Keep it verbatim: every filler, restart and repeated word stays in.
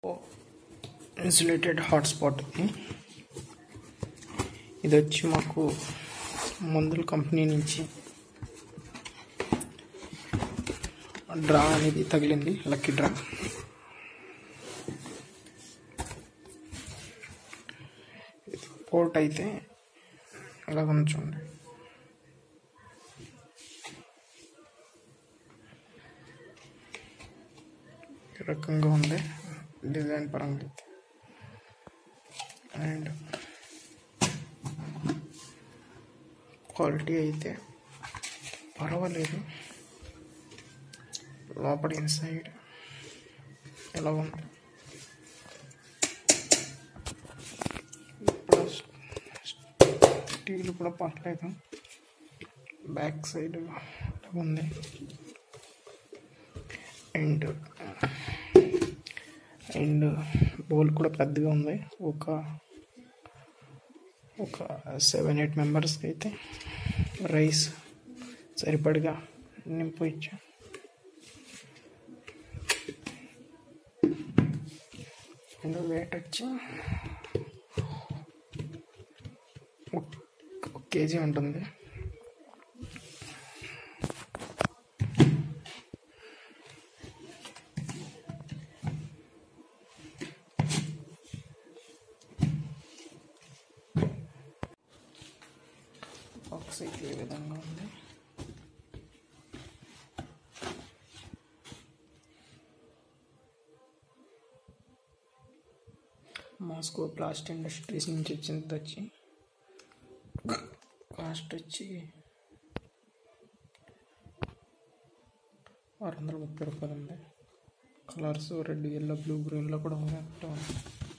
Insulated hotspot. ఇది వచ్చి మాకు మందుల కంపెనీ నుంచి డ్రా అనేది తగిలింది, లక్కీ డ్రా. పోర్ట్ అయితే ఇలా ఉంచండి. ఈ రకంగా ఉంది డిజైన్ పరంగా. అండ్ క్వాలిటీ అయితే పర్వాలేదు. లోపల ఇన్సైడ్ ఎలా ఉంది, స్టీల్ కూడా పర్లేదు. బ్యాక్ సైడ్ ఉంది. అండ్ అండ్ బౌల్ కూడా పెద్దగా ఉంది. ఒక ఒక సెవెన్ ఎయిట్ మెంబర్స్కి అయితే రైస్ సరిపడిగా నింపు ఇచ్చా. అండ్ వెయిట్ వచ్చి ఒక కేజీ ఉంటుంది. బాక్స్ అయితే ఈ విధంగా ఉంది. మాస్కో ప్లాస్ట్ ఇండస్ట్రీస్ నుంచి వచ్చింది. వచ్చి కాస్ట్ వచ్చి ఆరు వందల ముప్పై రూపాయలు ఉంది. కలర్స్ రెడ్, ఎల్లో, బ్లూ, గ్రీన్లో కూడా ఉంది.